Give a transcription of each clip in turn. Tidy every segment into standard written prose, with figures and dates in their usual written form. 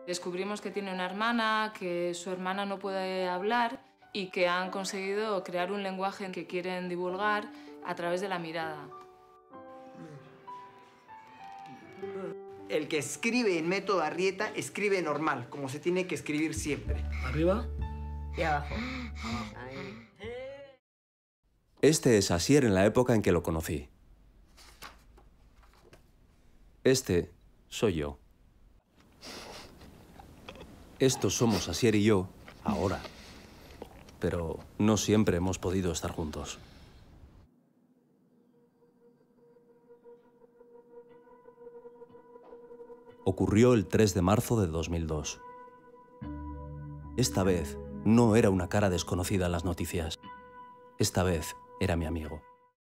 Descubrimos que tiene una hermana, que su hermana no puede hablar y que han conseguido crear un lenguaje que quieren divulgar a través de la mirada. El que escribe en método Arrieta escribe normal, como se tiene que escribir siempre. ¿Arriba? Y abajo. Ahí. Este es Asier en la época en que lo conocí. Este soy yo. Estos somos Asier y yo ahora. Pero no siempre hemos podido estar juntos. Ocurrió el 3 de marzo de 2002. Esta vez no era una cara desconocida en las noticias. Esta vez era mi amigo.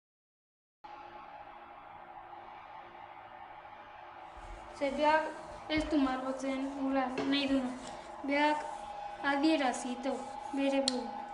Beak ez du margotzen, nahi duna. Beak adierazito, bere burua.